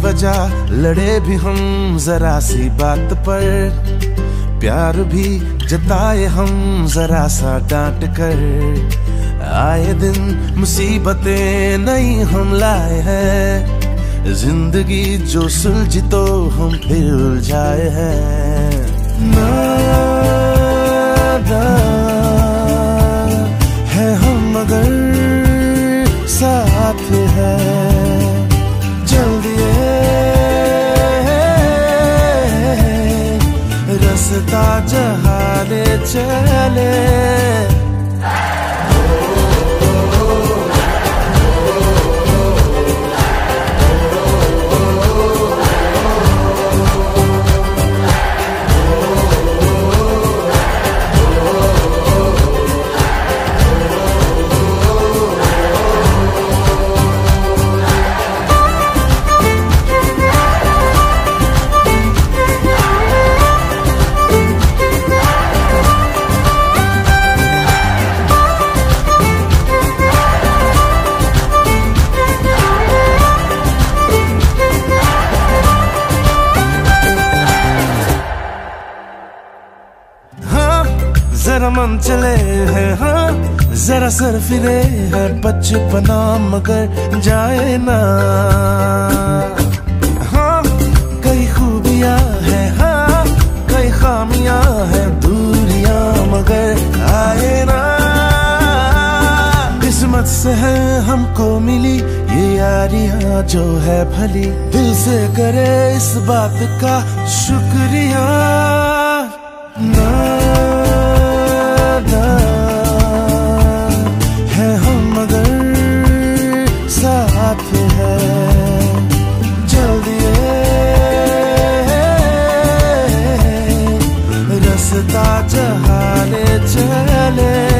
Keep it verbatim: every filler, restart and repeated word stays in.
बेवजह लड़े भी हम जरा सी बात पर, प्यार भी जताए हम जरा सा डांट कर। आए दिन मुसीबतें नई हम लाए हैं, जिंदगी जो सुलझी तो हम फिर उलझाए हैं। ना, ना है हम मगर साथ है, जल्दी रास्ता जहाँ ले चले। जरा मन चले हैं, हाँ जरा सर फिरे है बचपना मगर जाए ना। हाँ कई खूबियां हैं, हाँ कई खामियां हैं, दूरियां मगर आए ना। किस्मत से है हमको मिली ये यारियां जो है भली, दिल से करे इस बात का शुक्रिया। ना है हम मगर साथ है, जल्दी रास्ता जहाँ ले चले।